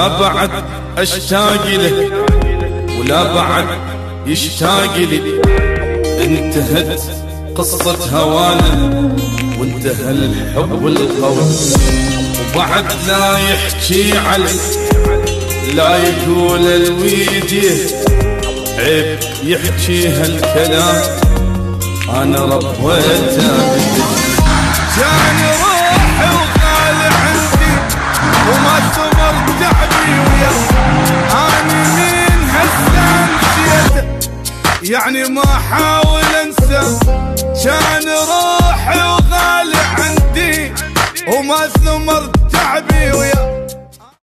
لا بعد اشتاق له ولا بعد يشتاق لي. انتهت قصة هوانا وانتهى الحب والقول، وبعد لا يحكي علي لا يقول الويديه، عيب يحكي هالكلام انا ربيته. كان روحي وغالي عندي وما ثمر تعبي وياه، انا من هسه مشيته يعني ما احاول انسى. كان روحي وغالي عندي وما ثمر